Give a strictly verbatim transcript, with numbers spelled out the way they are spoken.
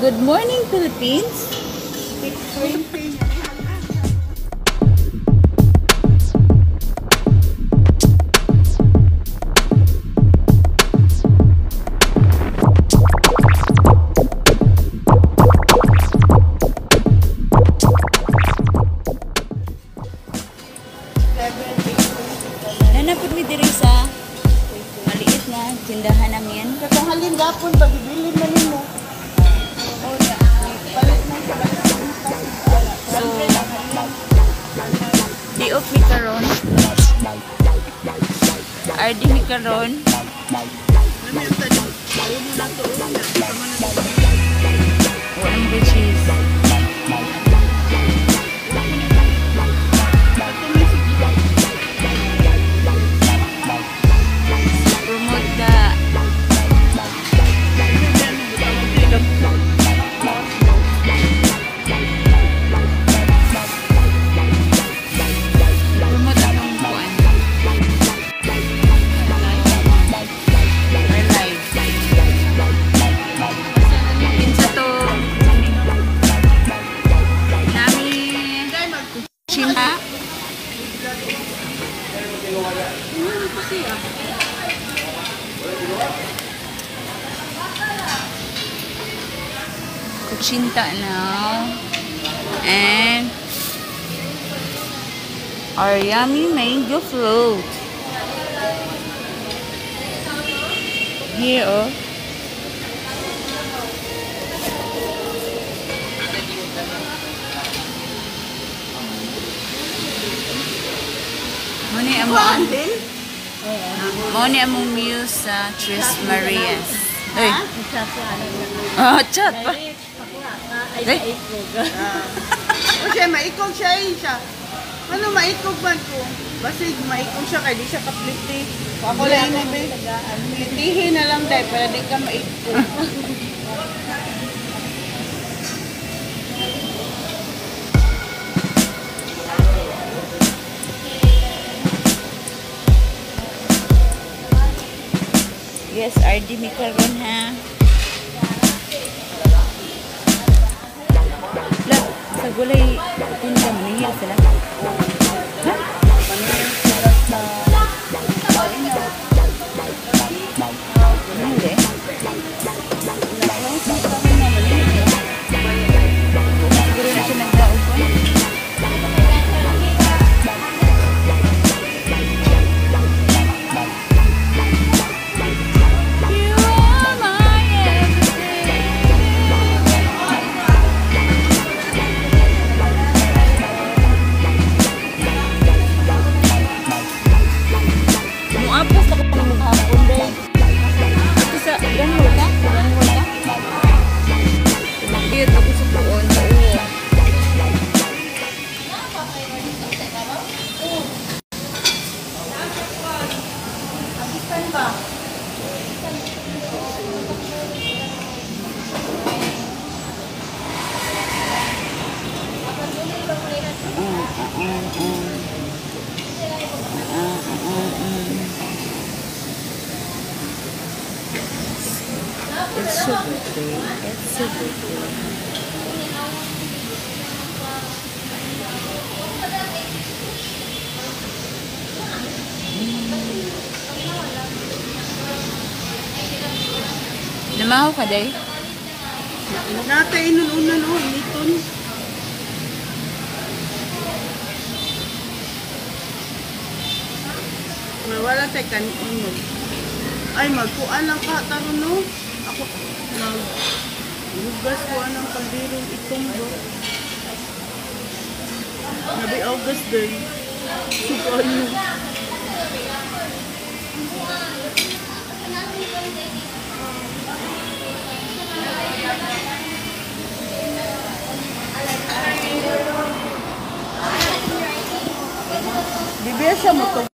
Good morning, Philippines. Nanapod mi diri sa maliit na tindahan namin. Katong halin gapon pagibili man nimo. So, di off mi karon. R D mi karon. Walang good cheese. Promote the Kuchinta now, and our yummy mango float. Here, oh. Muni among Muni among muse sa Tres Marias. Ay. Ah, chat pa. Ay, kasi maikog siya eh siya. Ano maikog man ko? Basta maikog siya kaya di siya kapliti. Ako lang na ba? Plitihin na lang dahil para di ka maikog. Yes, R D mi karon ha. Lag, sa gulay tinda manihil sila. Ha? Manihil sila sa paninda. Hindi. Lang sa kami na manihil. Siguro na siya nagdaog ko. It's so pretty. It's so pretty. Namahaw ka, day? Natay inununan o, initon. Wala tayo kanin mo. Ay, magkuan lang ka, taron no. Ako, nag-hugas ko anong kaldirong itong bro. Nabi August day. Sukayo. Bibiya siya mo to.